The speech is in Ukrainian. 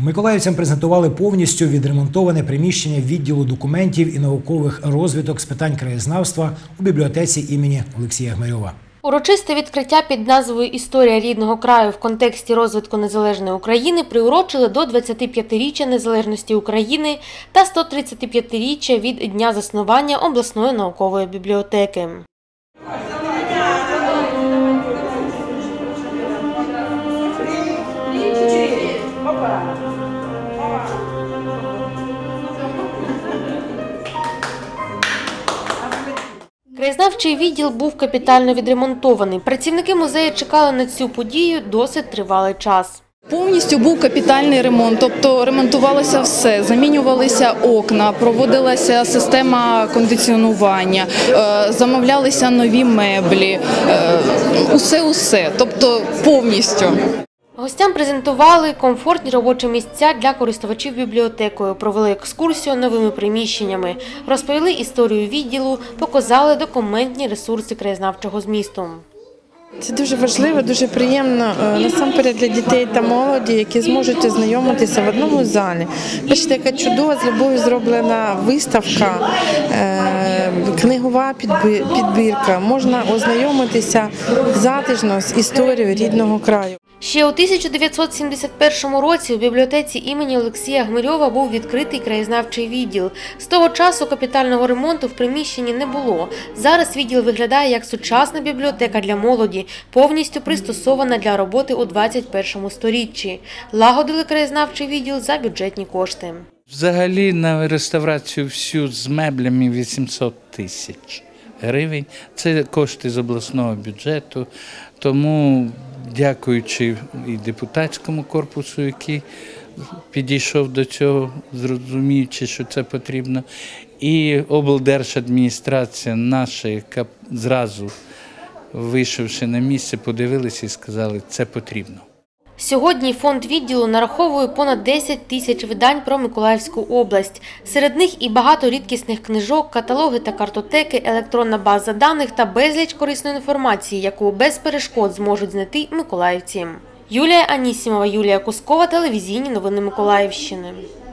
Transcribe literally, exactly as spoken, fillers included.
Миколаївцям презентували повністю відремонтоване приміщення відділу документів і наукових розвиток з питань краєзнавства у бібліотеці імені Олексія Гмирьова. Урочисте відкриття під назвою «Історія рідного краю» в контексті розвитку незалежної України приурочили до двадцятип'ятиріччя незалежності України та сто тридцятип'ятиріччя від дня заснування обласної наукової бібліотеки. Краєзнавчий відділ був капітально відремонтований. Працівники музею чекали на цю подію досить тривалий час. Повністю був капітальний ремонт, тобто ремонтувалося все, замінювалися окна, проводилася система кондиціонування, замовлялися нові меблі, усе-усе, тобто повністю. Гостям презентували комфортні робочі місця для користувачів бібліотекою, провели екскурсію новими приміщеннями, розповіли історію відділу, показали документні ресурси краєзнавчого змісту. Це дуже важливо, дуже приємно, насамперед для дітей та молоді, які зможуть ознайомитися в одному залі. Бачите, яка чудова, з любов'ю зроблена виставка, книгова підбірка. Можна ознайомитися затишно з історією рідного краю. Ще у тисяча дев'ятсот сімдесят першому році у бібліотеці імені Олексія Гмирьова був відкритий краєзнавчий відділ. З того часу капітального ремонту в приміщенні не було. Зараз відділ виглядає як сучасна бібліотека для молоді, повністю пристосована для роботи у двадцять першому сторіччі. Лагодили краєзнавчий відділ за бюджетні кошти. Взагалі на реставрацію всю з меблями вісімсот тисяч гривень. Це кошти з обласного бюджету, тому дякуючи і депутатському корпусу, який підійшов до цього, зрозуміючи, що це потрібно, і облдержадміністрація наша, яка зразу, вийшовши на місце, подивилися і сказали, це потрібно. Сьогодні фонд відділу нараховує понад десять тисяч видань про Миколаївську область. Серед них і багато рідкісних книжок, каталоги та картотеки, електронна база даних та безліч корисної інформації, яку без перешкод зможуть знайти миколаївці. Юлія Анісімова, Юлія Кускова, телевізійні новини Миколаївщини.